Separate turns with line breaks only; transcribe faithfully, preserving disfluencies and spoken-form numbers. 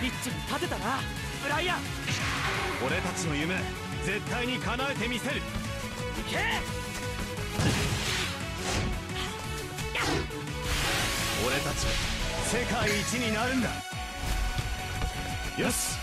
ピッチに立てたなブライアン。
俺たちの夢絶対に叶えてみせる。
行け。
俺たち世界一になるんだ。よし。